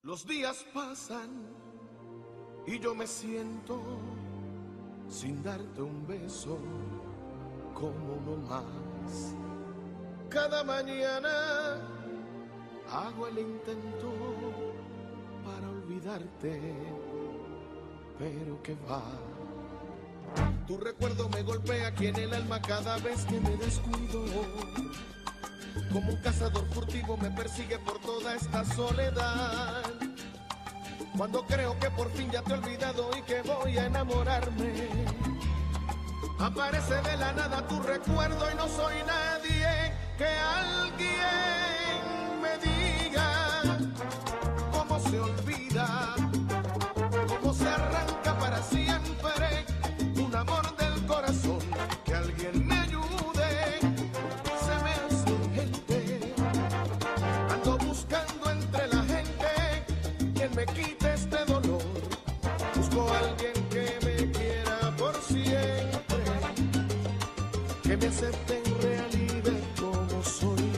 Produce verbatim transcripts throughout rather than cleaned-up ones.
Los días pasan y yo me siento sin darte un beso como uno más. Cada mañana hago el intento para olvidarte, pero que va. Tu recuerdo me golpea aquí en el alma cada vez que me descuido. Como un cazador furtivo me persigue por toda esta soledad. Cuando creo que por fin ya te he olvidado y que voy a enamorarme, aparece de la nada tu recuerdo y no soy nadie. Que alguien me diga cómo se olvida, cómo se arranca para siempre un amor del corazón. Que alguien me ayude, se me hace urgente. Ando buscando entre la gente quien me quite este dolor. Busco a alguien que me quiera por siempre, que me acepte en realidad como soy.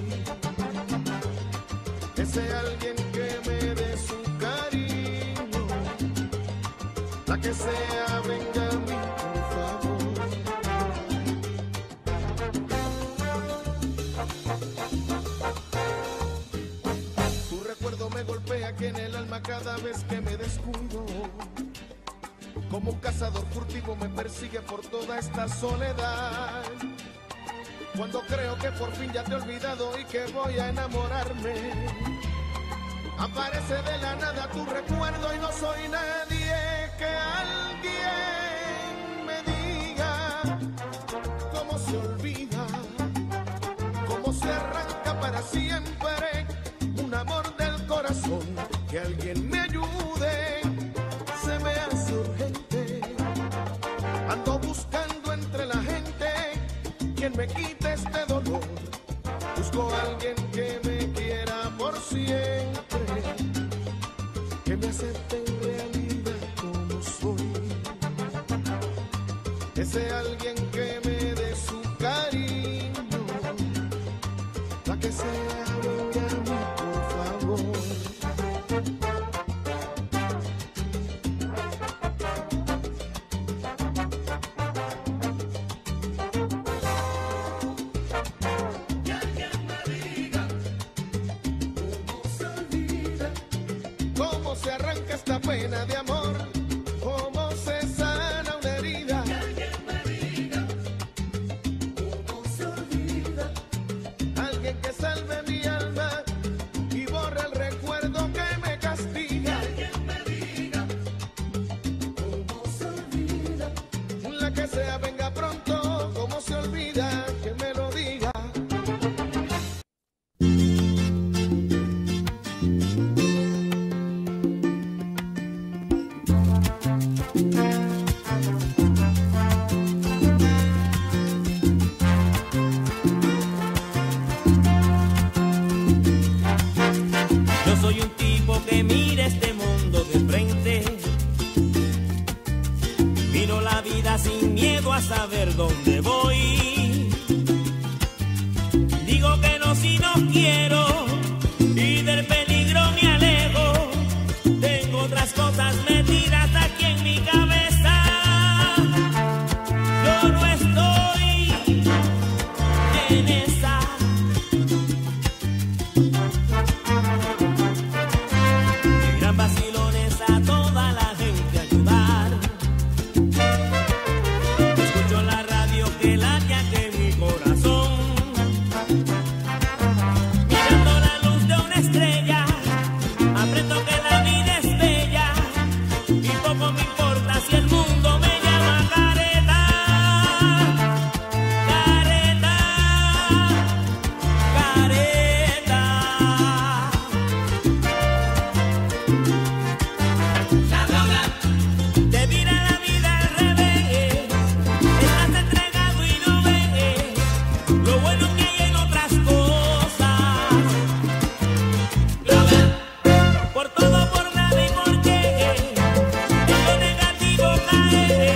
Que sea alguien que me dé su cariño, la que sea venga a mí, por favor. Tu recuerdo me golpea aquí en el alma cada vez que me descuido. Como un cazador furtivo me persigue por toda esta soledad. Cuando creo que por fin ya te he olvidado y que voy a enamorarme, aparece de la nada tu recuerdo y no soy nadie. Que alguien me diga cómo se olvida, cómo se arranca para siempre un amor del corazón. Que alguien me ayude, se me hace urgente. Ando buscando entre la gente quien me quite este dolor. Busco a alguien que me quiera por siempre, que me acepte en realidad como soy. Que sea alguien que me dé su cariño, la que sea venga a mí, por favor. Se arranca esta pena de amor, cómo se sana una herida. Que alguien me diga cómo se olvida. Alguien que salve mi alma y borra el recuerdo que me castiga. Que alguien me diga cómo se olvida. La que sea venga pronto, cómo se olvida, que me lo diga. Sin miedo a saber dónde voy. Digo que no si no quiero y del peligro me alejo. Tengo otras cosas metidas aquí en mi cabeza. Yo no estoy en esa. Mi gran vacilón es a toda la gente ayudar. Que late aquí en mi corazón, mirando la luz de una estrella, aprendo que la vida es bella y poco me importa si el mundo me llama careta, careta, careta. La droga te mira la vida al revés, estás entregado y no ves lo bueno que hay en otras cosas. Por todo, por nada y por qué en lo negativo cae.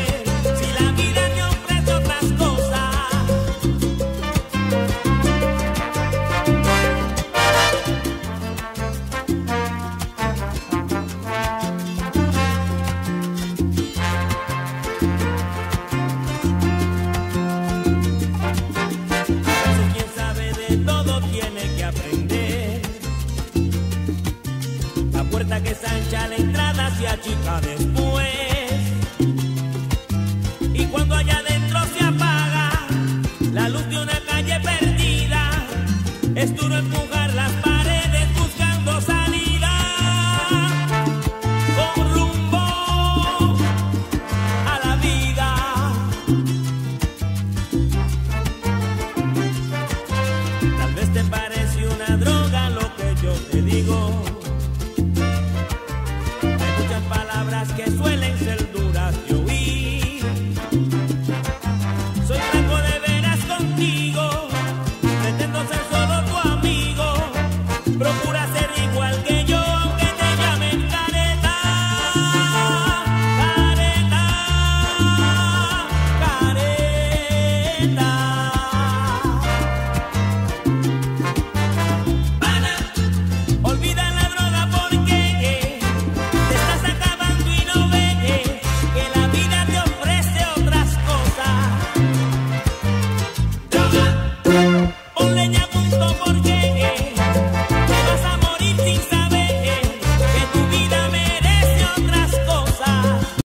no es